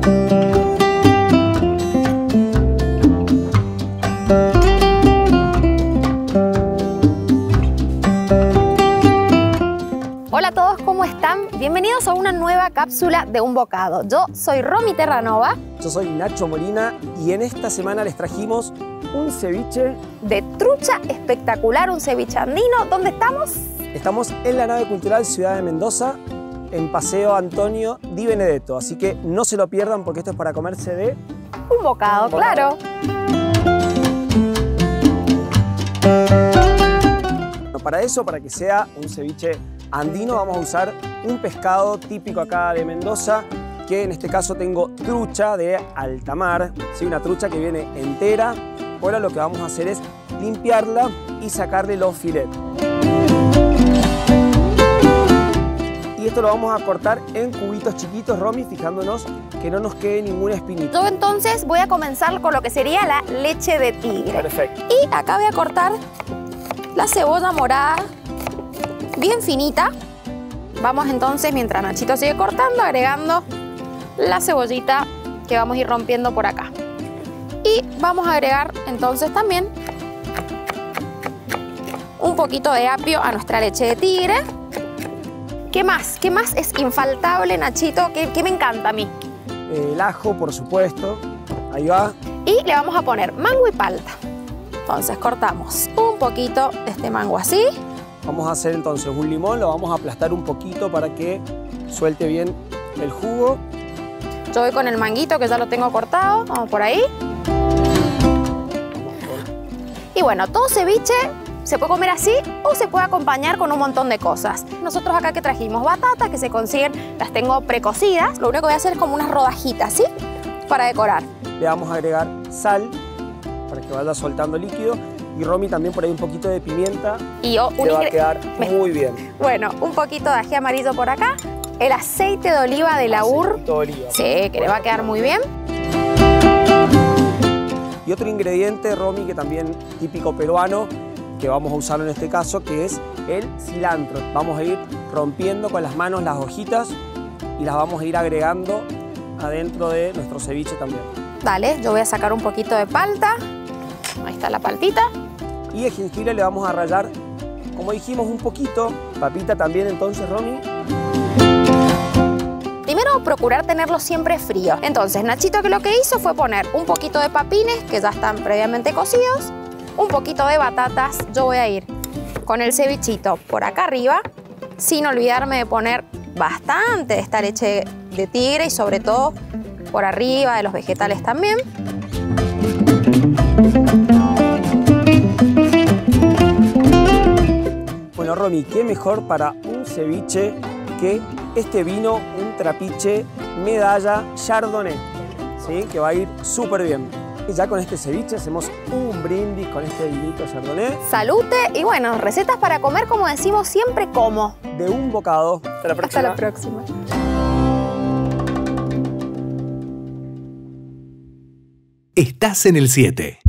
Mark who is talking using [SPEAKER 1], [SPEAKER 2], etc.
[SPEAKER 1] Hola a todos, ¿cómo están? Bienvenidos a una nueva cápsula de Un Bocado. Yo soy Romy Terranova.
[SPEAKER 2] Yo soy Nacho Molina y en esta semana les trajimos un ceviche
[SPEAKER 1] de trucha espectacular, un ceviche andino. ¿Dónde estamos?
[SPEAKER 2] Estamos en la nave cultural Ciudad de Mendoza, en Paseo Antonio Di Benedetto. Así que no se lo pierdan porque esto es para comerse de
[SPEAKER 1] un bocado, claro.
[SPEAKER 2] Para eso, para que sea un ceviche andino, vamos a usar un pescado típico acá de Mendoza, que en este caso tengo trucha de alta mar, ¿sí? Una trucha que viene entera. Ahora lo que vamos a hacer es limpiarla y sacarle los filetes. Y esto lo vamos a cortar en cubitos chiquitos, Romy, fijándonos que no nos quede ninguna espinita.
[SPEAKER 1] Yo entonces voy a comenzar con lo que sería la leche de tigre.
[SPEAKER 2] Perfecto.
[SPEAKER 1] Y acá voy a cortar la cebolla morada bien finita. Vamos entonces, mientras Nachito sigue cortando, agregando la cebollita que vamos a ir rompiendo por acá. Y vamos a agregar entonces también un poquito de apio a nuestra leche de tigre. ¿Qué más? ¿Qué más es infaltable, Nachito? ¿Qué me encanta a mí?
[SPEAKER 2] El ajo, por supuesto. Ahí va.
[SPEAKER 1] Y le vamos a poner mango y palta. Entonces cortamos un poquito de este mango así.
[SPEAKER 2] Vamos a hacer entonces un limón, lo vamos a aplastar un poquito para que suelte bien el jugo.
[SPEAKER 1] Yo voy con el manguito que ya lo tengo cortado, vamos por ahí. Y bueno, todo ceviche se puede comer así o se puede acompañar con un montón de cosas. Nosotros acá que trajimos batatas que se consiguen, las tengo precocidas. Lo único que voy a hacer es como unas rodajitas, ¿sí? Para decorar.
[SPEAKER 2] Le vamos a agregar sal para que vaya soltando líquido. Y Romy también por ahí un poquito de pimienta.
[SPEAKER 1] Y
[SPEAKER 2] que va a quedar muy bien.
[SPEAKER 1] Bueno, un poquito de ají amarillo por acá. El aceite de oliva de Laur.
[SPEAKER 2] Aceite de oliva.
[SPEAKER 1] Sí, que le va a quedar muy bien.
[SPEAKER 2] Y otro ingrediente, Romy, que también típico peruano, que vamos a usarlo en este caso, que es el cilantro. Vamos a ir rompiendo con las manos las hojitas y las vamos a ir agregando adentro de nuestro ceviche también.
[SPEAKER 1] Dale, yo voy a sacar un poquito de palta. Ahí está la paltita.
[SPEAKER 2] Y el jengibre le vamos a rallar, como dijimos, un poquito. Papita también entonces, Romy.
[SPEAKER 1] Primero, procurar tenerlo siempre frío. Entonces, Nachito que lo que hizo fue poner un poquito de papines, que ya están previamente cocidos, un poquito de batatas. Yo voy a ir con el cevichito por acá arriba, sin olvidarme de poner bastante de esta leche de tigre y sobre todo por arriba de los vegetales también.
[SPEAKER 2] Bueno, Romy, qué mejor para un ceviche que este vino, un trapiche medalla chardonnay, ¿sí? Que va a ir súper bien. Y ya con este ceviche hacemos un brindis con este vinito chardonnay.
[SPEAKER 1] Salute y bueno, recetas para comer, como decimos siempre, como
[SPEAKER 2] de un bocado. Hasta la próxima.
[SPEAKER 1] Hasta la próxima.
[SPEAKER 3] Estás en el 7.